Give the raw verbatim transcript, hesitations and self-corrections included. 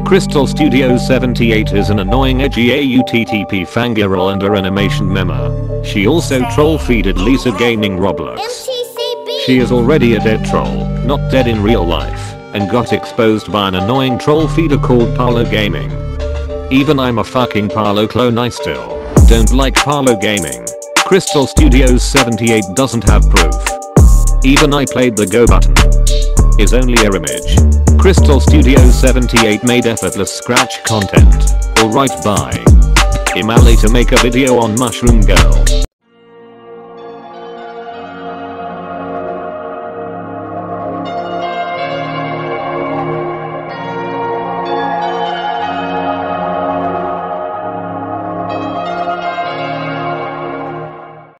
Crystal Studios seventy-eight is an annoying edgy A U T T P fangirl and a animation member. She also troll feeded Lisa Gaming Roblox. She is already a dead troll, not dead in real life, and got exposed by an annoying troll feeder called Parlo Gaming. Even I'm a fucking Parlo clone, I still don't like Parlo Gaming. Crystal Studios seventy-eight doesn't have proof. Even I played the go button. Is only a image. Crystal Studios seventy-eight made effortless scratch content. Alright, bye. I'm out to make a video on Mushroom Girl.